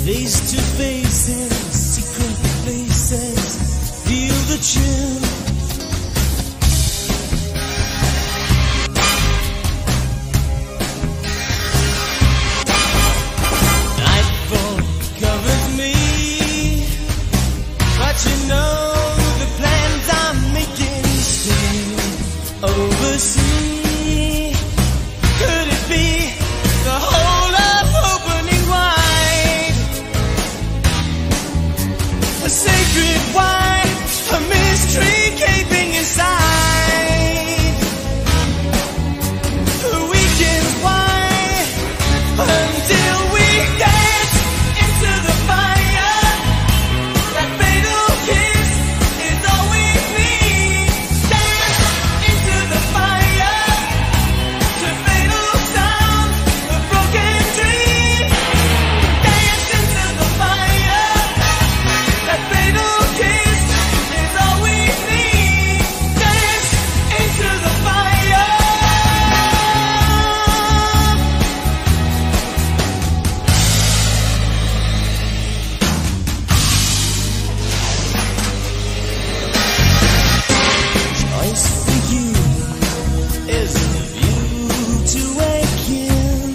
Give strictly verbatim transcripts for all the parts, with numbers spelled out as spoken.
Face to face in secret places, feel the chill. Nightfall covers me, but you know the plans I'm making still oversee. Could it be the whole of opening wide? A sacred wine, a mystery gaping inside. The weekend's wine until we dance into the fire. That fatal kiss is all we need. Dance into the fire to fatal sounds of broken dreams. Dance into the fire. That fatal kiss is all we need. Dance into the fire. Choice for you is the view to awaken.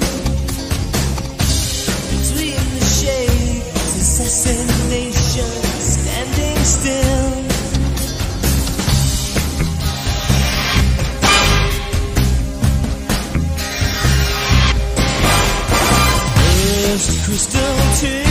Between the shades, assassination, standing still. First crystal tear.